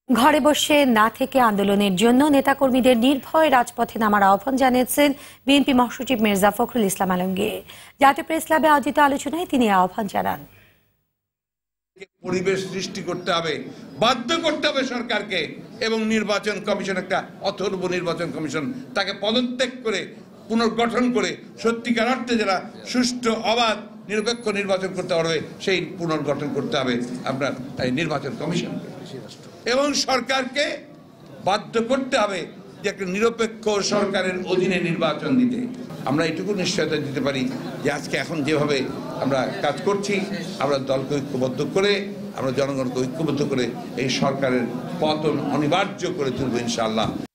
ঘরে বসে না থেকে আন্দোলনের জন্য নেতাকর্মীদের নির্ভয় রাজপথে নামার আহ্বান জানিয়েছেন বিএনপি মহাসচিব মির্জা ফখরুল ইসলাম আলমগীর। জাতীয় প্রেস ক্লাবে আয়োজিত আলোচনায় তিনি আহ্বান জানান। পরিবেশ সৃষ্টি করতে হবে, বাধ্য করতে হবে সরকারকে, এবং নির্বাচন কমিশন, একটা অথর্ব নির্বাচন কমিশন, তাকে পদত্যাগ করে পুনর্গঠন করে সত্যিকার অর্থে যারা সুষ্ঠু অবাধ নিরপেক্ষ নির্বাচন করতে পারবে সেই পুনর্গঠন করতে হবে আপনার নির্বাচন কমিশন, এবং সরকারকে বাধ্য করতে হবে যে একটা নিরপেক্ষ সরকারের অধীনে নির্বাচন দিতে। আমরা এটুকু নিশ্চয়তা দিতে পারি যে আজকে এখন যেভাবে আমরা কাজ করছি, আমরা দলকে ঐক্যবদ্ধ করে, আমরা জনগণকে ঐক্যবদ্ধ করে এই সরকারের পতন অনিবার্য করে তুলব ইনশাআল্লাহ।